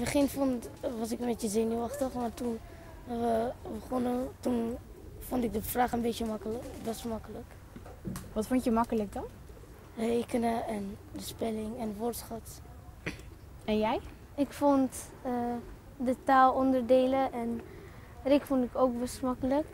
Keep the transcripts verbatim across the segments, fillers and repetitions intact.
begin vond, was ik een beetje zenuwachtig, maar toen we begonnen, toen vond ik de vraag een beetje makkelijk, best makkelijk. Wat vond je makkelijk dan? Rekenen en de spelling en woordschat. En jij? Ik vond uh, de taalonderdelen en Rick vond ik ook best makkelijk.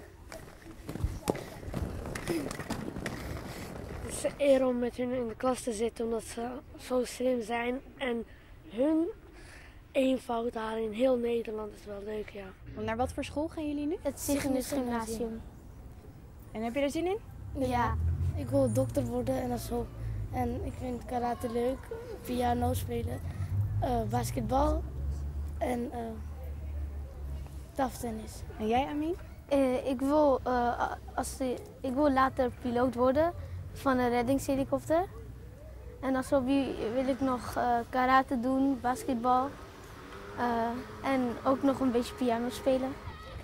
Het is een eer om met hun in de klas te zitten omdat ze zo slim zijn. En hun eenvoud daar in heel Nederland is wel leuk, ja. Want naar wat voor school gaan jullie nu? Het Cygnus Gymnasium. En heb je er zin in? Ja. Ik wil dokter worden en dat is zo. En ik vind karate leuk, piano spelen, uh, basketbal en uh, tafeltennis. En jij, Amin? Uh, ik, wil, uh, als de, ik wil later piloot worden van een reddingshelikopter. En als hobby wil ik nog uh, karate doen, basketbal uh, en ook nog een beetje piano spelen.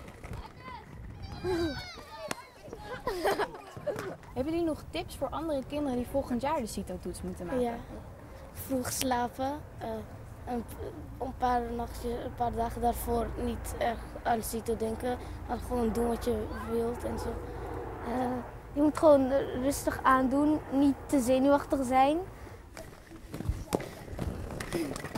Hebben jullie nog tips voor andere kinderen die volgend jaar de CITO-toets moeten maken? Ja, vroeg slapen, uh, een, een, paar nachtjes, een paar dagen daarvoor niet echt aan CITO denken, maar gewoon doen wat je wilt en zo. Uh, je moet gewoon rustig aandoen, niet te zenuwachtig zijn.